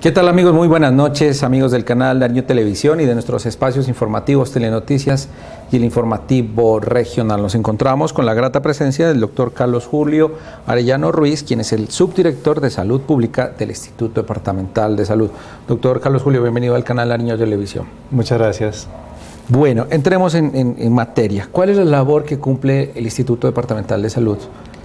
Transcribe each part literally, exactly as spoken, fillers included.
¿Qué tal, amigos? Muy buenas noches, amigos del canal Nariño Televisión y de nuestros espacios informativos Telenoticias y el informativo regional. Nos encontramos con la grata presencia del doctor Carlos Julio Arellano Ruiz, quien es el subdirector de Salud Pública del Instituto Departamental de Salud. Doctor Carlos Julio, bienvenido al canal Nariño Televisión. Muchas gracias. Bueno, entremos en, en, en materia. ¿Cuál es la labor que cumple el Instituto Departamental de Salud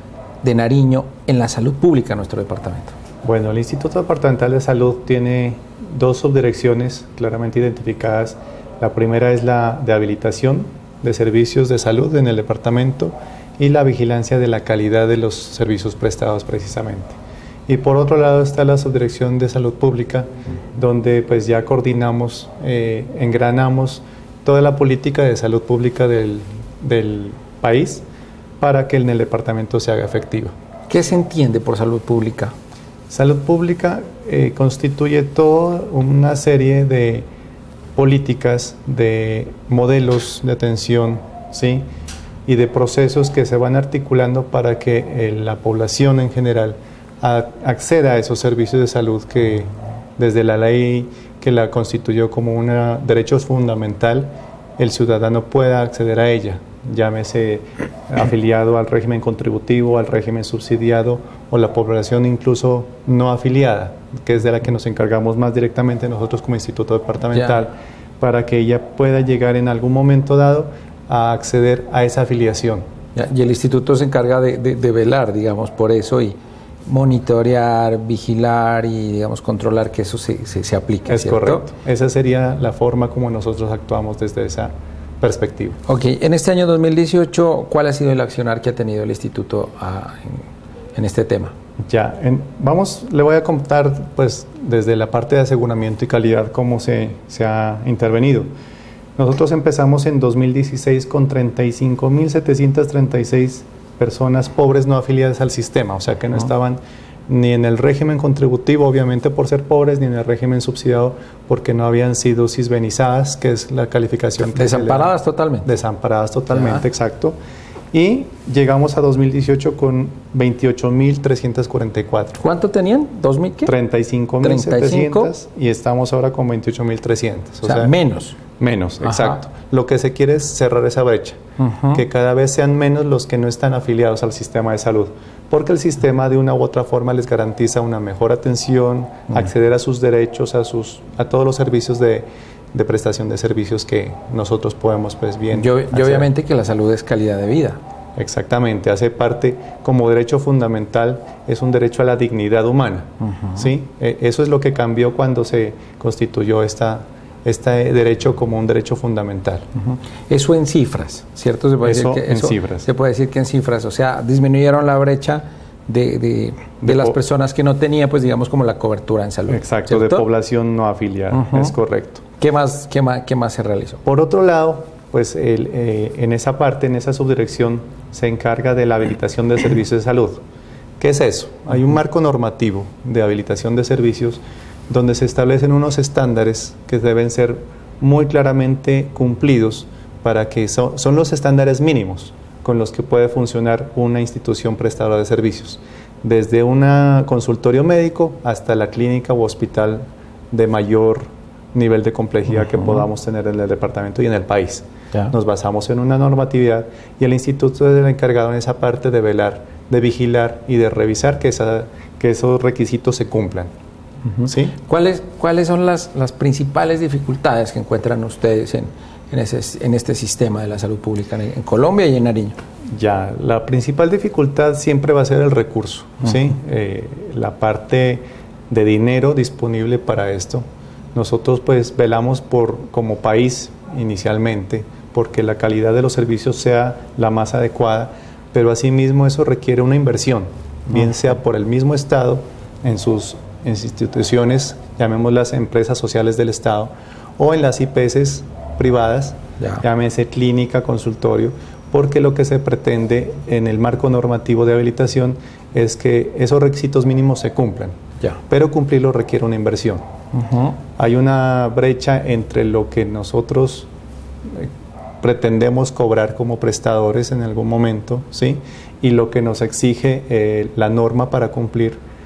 de Nariño en la salud pública en nuestro departamento? Bueno, el Instituto Departamental de Salud tiene dos subdirecciones claramente identificadas. La primera es la de habilitación de servicios de salud en el departamento y la vigilancia de la calidad de los servicios prestados precisamente. Y por otro lado está la subdirección de salud pública, donde pues ya coordinamos, eh, engranamos toda la política de salud pública del, del país para que en el departamento se haga efectiva. ¿Qué se entiende por salud pública? Salud pública eh, constituye toda una serie de políticas, de modelos de atención, ¿sí? Y de procesos que se van articulando para que eh, la población en general a, acceda a esos servicios de salud que desde la ley que la constituyó como un derecho fundamental, el ciudadano pueda acceder a ella, llámese afiliado al régimen contributivo, al régimen subsidiado o la población incluso no afiliada, que es de la que nos encargamos más directamente nosotros como Instituto Departamental, ya. Para que ella pueda llegar en algún momento dado a acceder a esa afiliación. Ya. Y el Instituto se encarga de, de, de velar, digamos, por eso y monitorear, vigilar y, digamos, controlar que eso se, se, se aplique. Es ¿cierto? correcto. Esa sería la forma como nosotros actuamos desde esa perspectiva. Ok, en este año dos mil dieciocho, ¿cuál ha sido el accionar que ha tenido el Instituto a, en, en este tema? Ya, en, vamos, le voy a contar pues desde la parte de aseguramiento y calidad cómo se, se ha intervenido. Nosotros empezamos en dos mil dieciséis con treinta y cinco mil setecientas treinta y seis personas pobres no afiliadas al sistema, o sea que no, no estaban ni en el régimen contributivo, obviamente por ser pobres, ni en el régimen subsidiado porque no habían sido cisbenizadas, que es la calificación. Desamparadas totalmente. Desamparadas totalmente, ya. Exacto. Y llegamos a dos mil dieciocho con veintiocho mil trescientas cuarenta y cuatro. ¿Cuánto tenían? ¿dos mil qué? treinta y cinco mil setecientos y estamos ahora con veintiocho mil trescientos. O, o sea, sea, menos. Menos, ajá. Exacto. Lo que se quiere es cerrar esa brecha, uh-huh. Que cada vez sean menos los que no están afiliados al sistema de salud, porque el sistema de una u otra forma les garantiza una mejor atención, uh-huh. Acceder a sus derechos, a, sus, a todos los servicios de, de prestación de servicios que nosotros podemos pues bien Yo, y obviamente que la salud es calidad de vida. Exactamente, hace parte como derecho fundamental, es un derecho a la dignidad humana, uh-huh. ¿Sí? Eh, eso es lo que cambió cuando se constituyó esta este derecho como un derecho fundamental. Uh-huh. Eso en cifras, ¿cierto? Se puede eso decir que en eso cifras. Se puede decir que en cifras, o sea, disminuyeron la brecha de, de, de, de las personas que no tenían, pues digamos, como la cobertura en salud. Exacto, ¿cierto? De población no afiliada, uh-huh. Es correcto. ¿Qué más, qué más, qué más se realizó? Por otro lado, pues el, eh, en esa parte, en esa subdirección, se encarga de la habilitación de servicios de salud. ¿Qué es eso? Hay un marco normativo de habilitación de servicios donde se establecen unos estándares que deben ser muy claramente cumplidos para que so, son los estándares mínimos con los que puede funcionar una institución prestadora de servicios, desde un consultorio médico hasta la clínica u hospital de mayor nivel de complejidad uh-huh. Que podamos tener en el departamento y en el país. Ya. Nos basamos en una normatividad y el instituto es el encargado en esa parte de velar, de vigilar y de revisar que, esa, que esos requisitos se cumplan. Uh-huh. ¿Sí? ¿Cuáles, ¿Cuáles son las, las principales dificultades que encuentran ustedes en, en, ese, en este sistema de la salud pública en, en Colombia y en Nariño? Ya, la principal dificultad siempre va a ser el recurso, uh-huh. ¿Sí? Eh, la parte de dinero disponible para esto. Nosotros pues velamos por, como país inicialmente, porque la calidad de los servicios sea la más adecuada, pero asimismo eso requiere una inversión, bien uh-huh. Sea por el mismo Estado en sus en instituciones, llamémoslas empresas sociales del Estado, o en las I P S privadas, ya. Llámese clínica, consultorio, porque lo que se pretende en el marco normativo de habilitación es que esos requisitos mínimos se cumplan, ya. Pero cumplirlo requiere una inversión. Uh-huh. Hay una brecha entre lo que nosotros eh, pretendemos cobrar como prestadores en algún momento, ¿sí? Y lo que nos exige eh, la norma para cumplir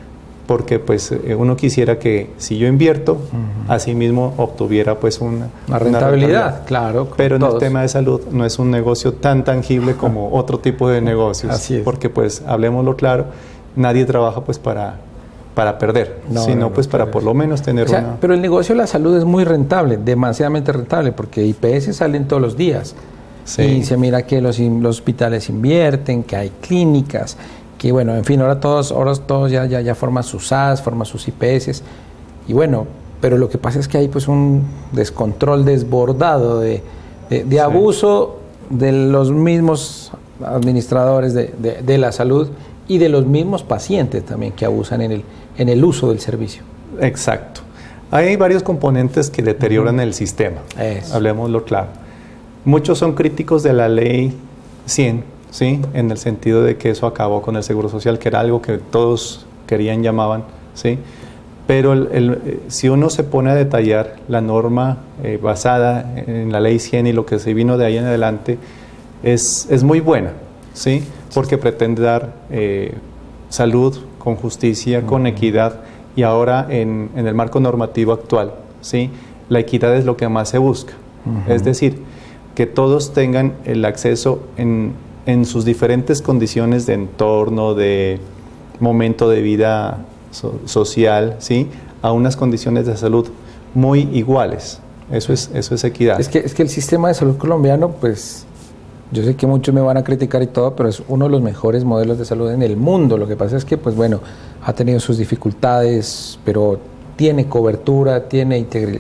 porque pues uno quisiera que si yo invierto, uh-huh. así mismo obtuviera pues una, una, rentabilidad, una rentabilidad, claro. Pero en todos. el tema de salud no es un negocio tan tangible como otro tipo de negocios, así es. Porque pues hablemoslo claro, nadie trabaja pues para, para perder, no, sino no, no, pues para por lo menos tener o sea, una... Pero el negocio de la salud es muy rentable, demasiadamente rentable, porque I P S salen todos los días. Sí. Y se mira que los, los hospitales invierten, que hay clínicas, que bueno, en fin, ahora todos, ahora todos ya, ya, ya forman sus S A S, forman sus I P S, y bueno, pero lo que pasa es que hay pues un descontrol desbordado de, de, de sí. abuso de los mismos administradores de, de, de la salud y de los mismos pacientes también que abusan en el, en el uso del servicio. Exacto. Hay varios componentes que deterioran uh-huh. el sistema, Eso. Hablemoslo claro. Muchos son críticos de la ley cien, ¿sí? En el sentido de que eso acabó con el Seguro Social, que era algo que todos querían, llamaban, ¿sí? Pero el, el, si uno se pone a detallar la norma eh, basada en la ley cien y lo que se vino de ahí en adelante, es, es muy buena, ¿sí? Porque pretende dar eh, salud con justicia, uh-huh. con equidad, y ahora en, en el marco normativo actual, ¿sí? La equidad es lo que más se busca, uh-huh. es decir, que todos tengan el acceso en, en sus diferentes condiciones de entorno, de momento de vida so, social, ¿sí? A unas condiciones de salud muy iguales. Eso es, eso es equidad. Es que, es que el sistema de salud colombiano, pues, yo sé que muchos me van a criticar y todo, pero es uno de los mejores modelos de salud en el mundo. Lo que pasa es que, pues bueno, ha tenido sus dificultades, pero tiene cobertura, tiene integridad,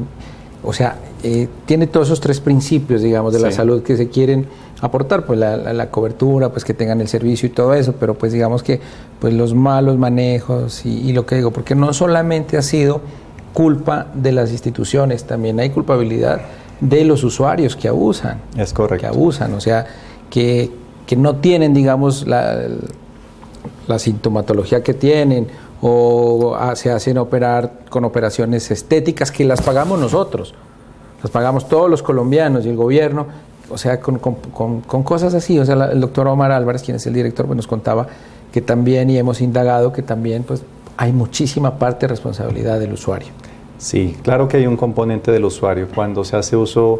o sea, eh, tiene todos esos tres principios, digamos, de sí. la salud que se quieren aportar, pues la, la, la cobertura, pues que tengan el servicio y todo eso, pero pues digamos que pues los malos manejos y, y lo que digo, porque no solamente ha sido culpa de las instituciones, también hay culpabilidad de los usuarios que abusan. Es correcto. Que abusan, o sea, que, que no tienen, digamos, la, la sintomatología que tienen, o se hacen operar con operaciones estéticas que las pagamos nosotros, las pagamos todos los colombianos y el gobierno, o sea, con, con, con, con cosas así. O sea, la, el doctor Omar Álvarez, quien es el director, pues nos contaba que también, y hemos indagado, que también pues hay muchísima parte de responsabilidad del usuario. Sí, claro que hay un componente del usuario cuando se hace uso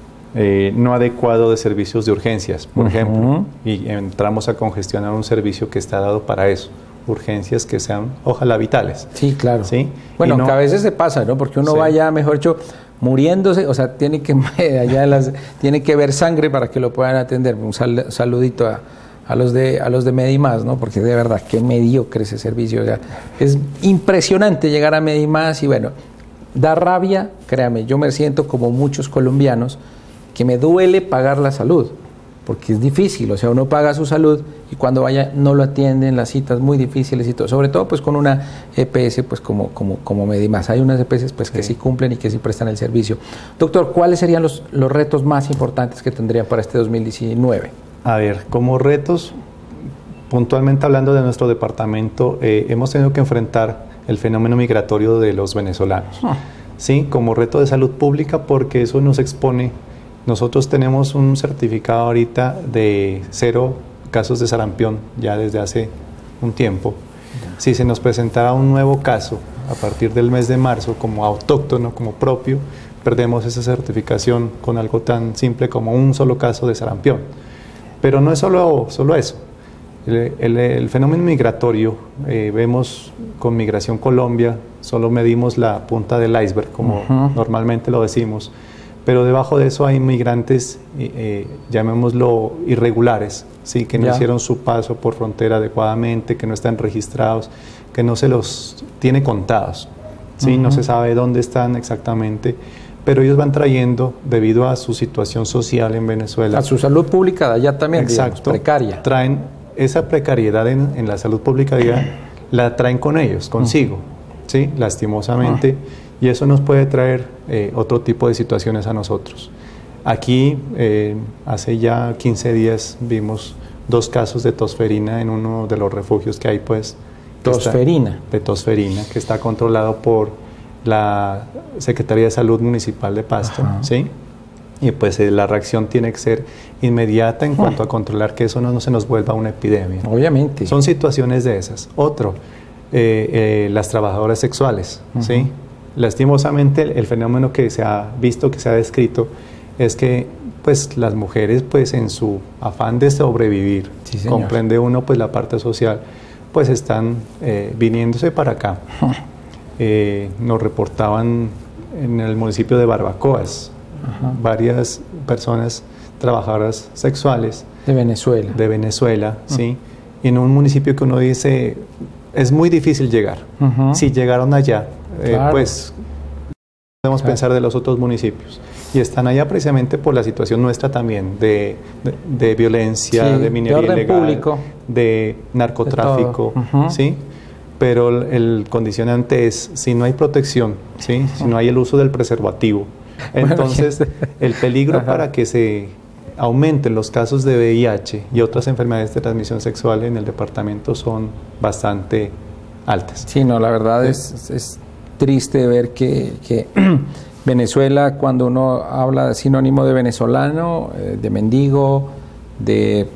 eh, no adecuado de servicios de urgencias, por uh-huh. ejemplo, y entramos a congestionar un servicio que está dado para eso. Urgencias que sean, ojalá, vitales. Sí, claro. ¿Sí? Bueno, no, que a veces se pasa, ¿no? Porque uno sí. vaya, mejor dicho, muriéndose, o sea, tiene que allá las, tiene que ver sangre para que lo puedan atender. Un sal, saludito a, a los de a los de Medimás, ¿no? Porque de verdad, qué mediocre ese servicio. O sea, es impresionante llegar a Medimás y bueno, da rabia, créame, yo me siento como muchos colombianos que me duele pagar la salud. Porque es difícil, o sea, uno paga su salud y cuando vaya no lo atienden, las citas muy difíciles y todo, sobre todo pues con una E P S pues como, como, como Medimás. Hay unas E P S pues que sí. sí cumplen y que sí prestan el servicio. Doctor, ¿cuáles serían los, los retos más importantes que tendría para este dos mil diecinueve? A ver, como retos, puntualmente hablando de nuestro departamento, eh, hemos tenido que enfrentar el fenómeno migratorio de los venezolanos, ah. ¿sí? Como reto de salud pública, porque eso nos expone. Nosotros tenemos un certificado ahorita de cero casos de sarampión ya desde hace un tiempo. Si se nos presentara un nuevo caso a partir del mes de marzo como autóctono, como propio, perdemos esa certificación con algo tan simple como un solo caso de sarampión. Pero no es solo, solo eso. El, el, el fenómeno migratorio, eh, vemos con Migración Colombia, solo medimos la punta del iceberg, como uh-huh. normalmente lo decimos. Pero debajo de eso hay migrantes, eh, llamémoslo irregulares, ¿sí? Que no ya. hicieron su paso por frontera adecuadamente, que no están registrados, que no se los tiene contados, ¿sí? Uh-huh. No se sabe dónde están exactamente, pero ellos van trayendo, debido a su situación social en Venezuela. A su salud pública de allá también, exacto, digamos, precaria. Traen esa precariedad en, en la salud pública, ya, la traen con ellos, consigo, uh-huh. ¿sí? Lastimosamente. Uh-huh. Y eso nos puede traer eh, otro tipo de situaciones a nosotros. Aquí, eh, hace ya quince días, vimos dos casos de tosferina en uno de los refugios que hay, pues. ¿Tosferina? Está, de tosferina, que está controlado por la Secretaría de Salud Municipal de Pasto, ajá. ¿sí? Y pues eh, la reacción tiene que ser inmediata en cuanto a controlar que eso no, no se nos vuelva una epidemia. Obviamente. Son situaciones de esas. Otro. eh, las trabajadoras sexuales, uh-huh. ¿sí? Lastimosamente el, el fenómeno que se ha visto, que se ha descrito, es que pues las mujeres pues en su afán de sobrevivir, sí, comprende uno pues la parte social, pues están eh, viniéndose para acá. Uh-huh. eh, nos reportaban en el municipio de Barbacoas, uh-huh. varias personas trabajadoras sexuales de Venezuela, de Venezuela, uh-huh. ¿sí? Y en un municipio que uno dice es muy difícil llegar. Uh-huh. Si llegaron allá, claro. eh, pues podemos claro. pensar de los otros municipios. Y están allá precisamente por la situación nuestra también de, de, de violencia, sí, de minería de ilegal, público, de narcotráfico, de uh-huh. ¿sí? Pero el, el condicionante es si no hay protección, ¿sí? Uh-huh. Si no hay el uso del preservativo, entonces bueno, el peligro uh-huh. para que se aumenten los casos de V I H y otras enfermedades de transmisión sexual en el departamento son bastante altas. Sí, no, la verdad ¿sí? es, es triste ver que, que Venezuela, cuando uno habla de sinónimo de venezolano, eh, de mendigo, de,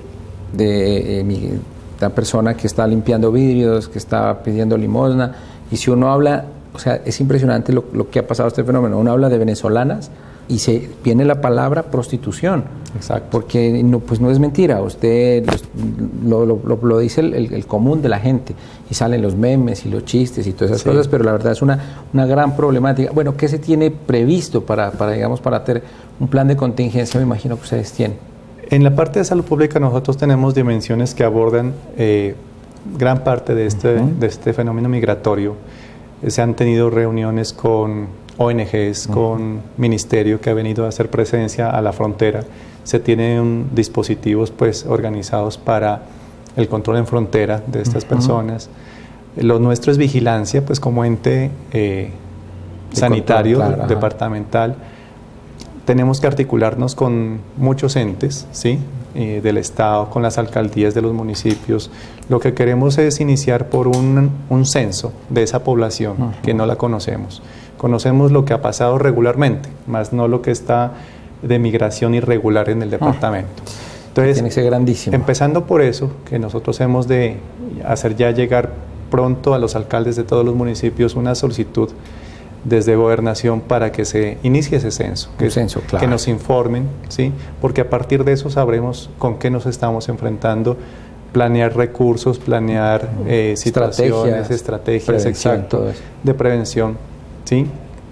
de eh, la persona que está limpiando vidrios, que está pidiendo limosna, y si uno habla, o sea, es impresionante lo, lo que ha pasado este fenómeno, uno habla de venezolanas y se viene la palabra prostitución. Exacto. Porque no, pues no es mentira, usted lo, lo, lo, lo dice el, el, el común de la gente y salen los memes y los chistes y todas esas sí. cosas, pero la verdad es una, una gran problemática. Bueno, ¿qué se tiene previsto para, para, digamos, para tener un plan de contingencia? Me imagino que ustedes tienen. En la parte de salud pública nosotros tenemos dimensiones que abordan eh, gran parte de este, uh-huh. de este fenómeno migratorio. Se han tenido reuniones con O N Ges, uh-huh. con ministerio que ha venido a hacer presencia a la frontera. Se tienen dispositivos pues organizados para el control en frontera de estas uh-huh. personas. Lo nuestro es vigilancia, pues como ente eh, sanitario, control, claro, departamental. Tenemos que articularnos con muchos entes, ¿sí? eh, del Estado, con las alcaldías de los municipios. Lo que queremos es iniciar por un, un censo de esa población uh-huh. que no la conocemos. Conocemos lo que ha pasado regularmente, más no lo que está de migración irregular en el departamento. Entonces, tiene que ser grandísimo. Empezando por eso, que nosotros hemos de hacer ya llegar pronto a los alcaldes de todos los municipios una solicitud desde Gobernación para que se inicie ese censo, que, censo claro. que nos informen, ¿sí? Porque a partir de eso sabremos con qué nos estamos enfrentando, planear recursos, planear eh, situaciones, estrategias, exacto, de prevención, ¿sí?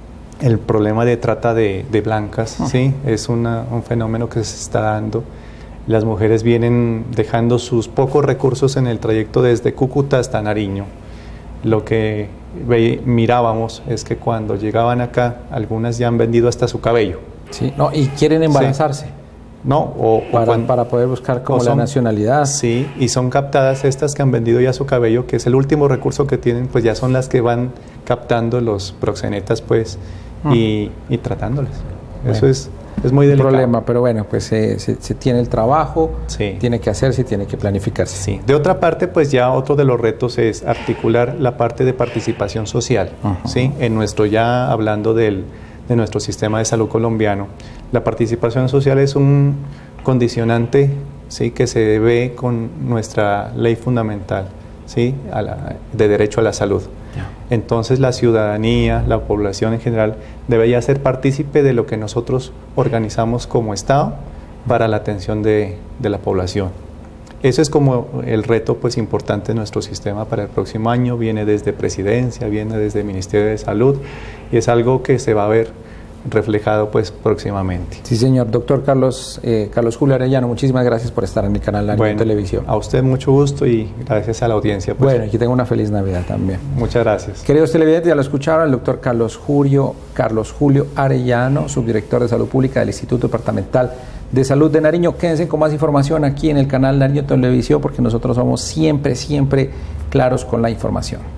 El problema de trata de, de blancas, uh-huh. ¿sí? Es una, un fenómeno que se está dando. Las mujeres vienen dejando sus pocos recursos en el trayecto desde Cúcuta hasta Nariño. Lo que ve, mirábamos es que cuando llegaban acá, algunas ya han vendido hasta su cabello. Sí, no, y quieren embarazarse. Sí. No, o, para, o cuando, para poder buscar como son, la nacionalidad. Sí, y son captadas estas que han vendido ya su cabello, que es el último recurso que tienen, pues ya son las que van captando los proxenetas, pues, uh-huh. y, y tratándoles. Bueno. Eso es... Es muy delicado. Problema, pero bueno, pues eh, se, se tiene el trabajo, sí. tiene que hacerse, tiene que planificarse. Sí. De otra parte, pues ya otro de los retos es articular la parte de participación social, uh-huh. ¿sí? En nuestro, ya hablando del, de nuestro sistema de salud colombiano, la participación social es un condicionante, ¿sí? Que se ve con nuestra ley fundamental, ¿sí? A la, de derecho a la salud. Entonces la ciudadanía, la población en general, debería ser partícipe de lo que nosotros organizamos como Estado para la atención de, de la población. Eso es como el reto pues, importante de nuestro sistema para el próximo año. Viene desde Presidencia, viene desde el Ministerio de Salud y es algo que se va a ver reflejado pues próximamente. Sí, señor. Doctor Carlos, eh, Carlos Julio Arellano, muchísimas gracias por estar en el canal Nariño bueno, Televisión. A usted mucho gusto y gracias a la audiencia. Pues. Bueno, y que tenga una feliz Navidad también. Muchas gracias. Queridos televidentes, ya lo escucharon, el doctor Carlos Julio, Carlos Julio Arellano, subdirector de Salud Pública del Instituto Departamental de Salud de Nariño. Quédense con más información aquí en el canal Nariño Televisión porque nosotros somos siempre, siempre claros con la información.